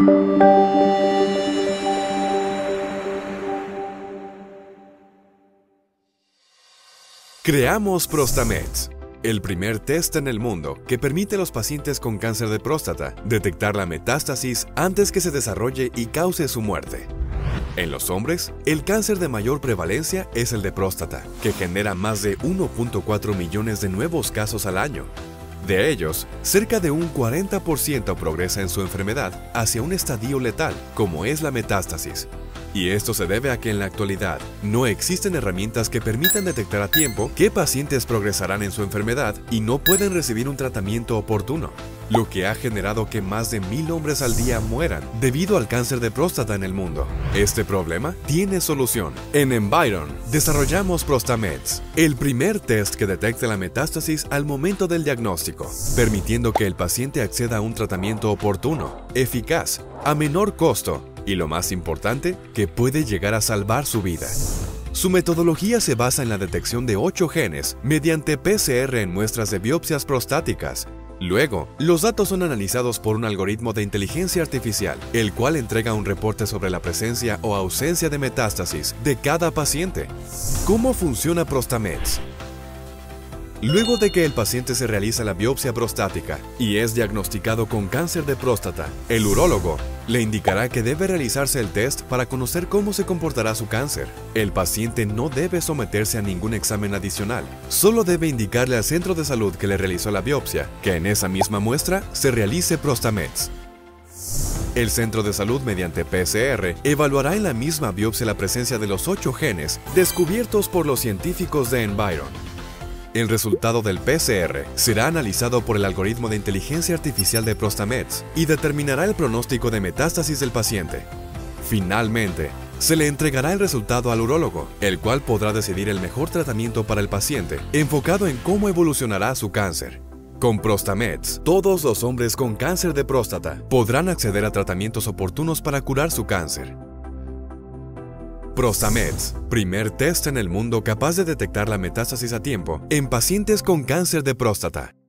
Creamos Prostameds, el primer test en el mundo que permite a los pacientes con cáncer de próstata detectar la metástasis antes que se desarrolle y cause su muerte. En los hombres, el cáncer de mayor prevalencia es el de próstata, que genera más de 1.4 millones de nuevos casos al año. De ellos, cerca de un 40% progresa en su enfermedad hacia un estadio letal, como es la metástasis. Y esto se debe a que en la actualidad no existen herramientas que permitan detectar a tiempo qué pacientes progresarán en su enfermedad y no pueden recibir un tratamiento oportuno, lo que ha generado que más de 1000 hombres al día mueran debido al cáncer de próstata en el mundo. Este problema tiene solución. En Environ desarrollamos Prostameds, el primer test que detecta la metástasis al momento del diagnóstico, permitiendo que el paciente acceda a un tratamiento oportuno, eficaz, a menor costo, y lo más importante, que puede llegar a salvar su vida. Su metodología se basa en la detección de 8 genes mediante PCR en muestras de biopsias prostáticas. Luego, los datos son analizados por un algoritmo de inteligencia artificial, el cual entrega un reporte sobre la presencia o ausencia de metástasis de cada paciente. ¿Cómo funciona Prostameds? Luego de que el paciente se realiza la biopsia prostática y es diagnosticado con cáncer de próstata, el urólogo le indicará que debe realizarse el test para conocer cómo se comportará su cáncer. El paciente no debe someterse a ningún examen adicional, solo debe indicarle al centro de salud que le realizó la biopsia que en esa misma muestra se realice Prostameds. El centro de salud mediante PCR evaluará en la misma biopsia la presencia de los 8 genes descubiertos por los científicos de Environ. El resultado del PCR será analizado por el algoritmo de inteligencia artificial de Prostameds y determinará el pronóstico de metástasis del paciente. Finalmente, se le entregará el resultado al urólogo, el cual podrá decidir el mejor tratamiento para el paciente, enfocado en cómo evolucionará su cáncer. Con Prostameds, todos los hombres con cáncer de próstata podrán acceder a tratamientos oportunos para curar su cáncer. Prostameds, primer test en el mundo capaz de detectar la metástasis a tiempo en pacientes con cáncer de próstata.